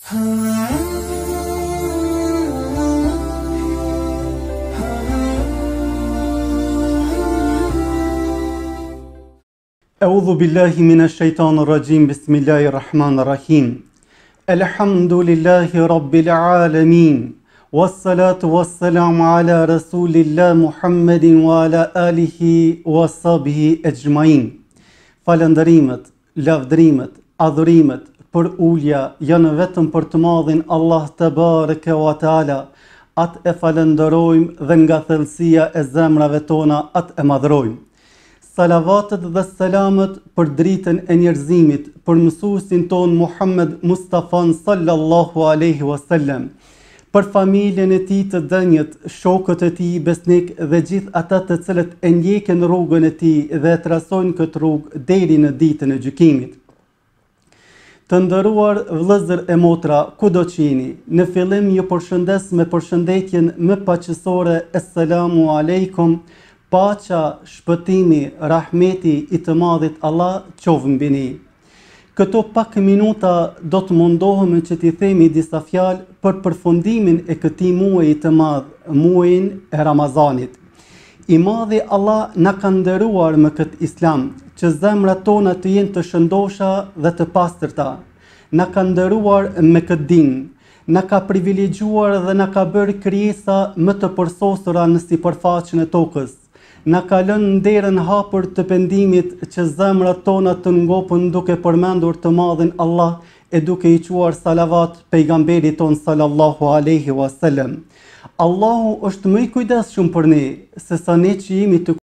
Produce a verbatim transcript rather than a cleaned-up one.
Eûzu billahi mineşşeytanirracim. Bismillahirrahmanirrahim. Elhamdülillahi Rabbil alemin. Vessalatu vesselamu ala Resulillah Muhammedin ve ala alihi ve sahbihi ecmain. Falëndërimet, lavdërimet, adhurimet për ulja janë vetëm për të madhin Allah te bareke ve teala. Atë e falënderojmë dhe nga thellësia e zemrave tona atë e madhrojmë. Salavatet dhe selamet për dritën e njerëzimit, për mësuesin ton Muhammed Mustafan sallallahu alaihi wasallam, për familjen e tij të dënjët, shokët e tij besnik dhe gjithë ata të cilët e ndjekin rrugën e tij dhe e trasojnë këtë rrugë deri në ditën e gjykimit. Të nderuar vëllezër e motra, kudo që jeni, në fillim ju përshëndes me përshëndetjen më paqësore: Assalamu alaikum. Paqja, shpëtimi, rahmeti i të madhit Allah qofë mbi ne. Këto pak minuta do të mundohemi që t'i themi disa fjalë për përfundimin e këtij muaji të madh, muajin e Ramazanit. I madhi Allah na ka nderuar me këtë Islam, që zemrat tona të jenë të shëndosha dhe të pastërta. Na ka nderuar me këtë din, na ka privilegjuar dhe na ka bërë krijesa më të përsosura në sipërfaqen e tokës. Na ka lënë nderën hapur të pendimit që zemrat tona të ngopën duke përmendur të madhin Allah e duke i quar salavat pejgamberit ton sallallahu alaihi wasallam. Allahu është më i kujdesshëm për ne se sa ne që jemi të